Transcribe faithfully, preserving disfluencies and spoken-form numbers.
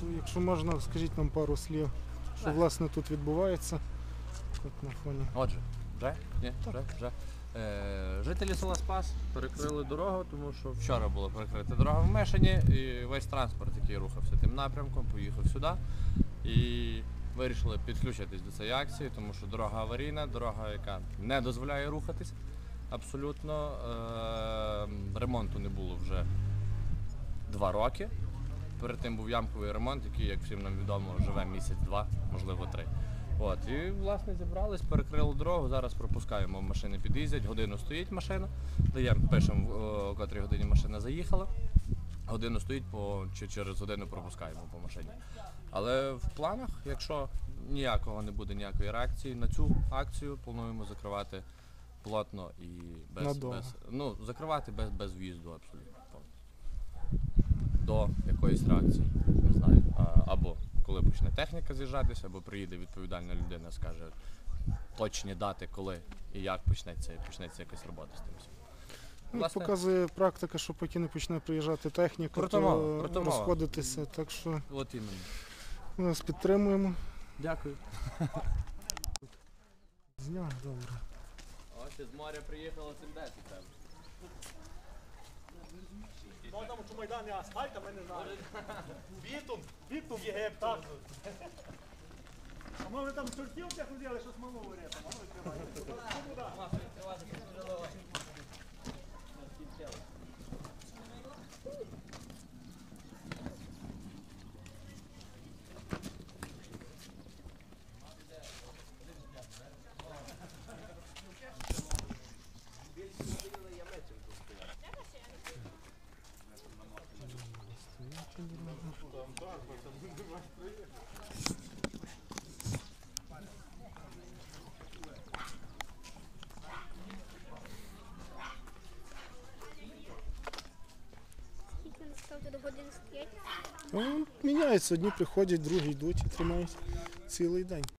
якщо можна, скажіть нам пару слів, що Так. власне тут відбувається. От на фоні. Отже, вже? Ні, вже, вже. Е, жителі села Спас перекрили дорогу, тому що вчора була перекрита дорога в Мешені, і весь транспорт, який рухався тим напрямком, поїхав сюди. І вирішили підключитись до цієї акції, тому що дорога аварійна, дорога, яка не дозволяє рухатись абсолютно. Е, ремонту не було вже два роки. Перед тим був ямковий ремонт, який, як всім нам відомо, живе місяць-два, можливо три. От, і, власне, зібрались, перекрили дорогу, зараз пропускаємо, машини під'їздять, годину стоїть машина, даємо, пишемо, о котрій годині машина заїхала, годину стоїть, по, чи через годину пропускаємо по машині. Але в планах, якщо ніякого не буде, ніякої реакції на цю акцію, плануємо закривати плотно і без, без ну, закривати без, без в'їзду абсолютно. До якоїсь реакції, не знаю, а, або коли почне техніка з'їжджатися, або приїде відповідальна людина, скаже точні дати, коли і як почнеться, почнеться якась робота з тим всім. Ну, Власне, показує практика, що поки не почне приїжджати техніка, Про то мова, про то мова. розходитися. Так що от іменно. ми вас підтримуємо. Дякую. З дня, добре. Ось із моря приїхало сімдесят там. Ну там у Майдані асфальт, а ми не знаємо. Бітум, бітум Єгипет. Так. А може там чортів тих ходили, що смолу вирятом, а ну відкривайте. Скільки насправді до години стоять? Ну, міняється, одні приходять, другі йдуть і тримають цілий день.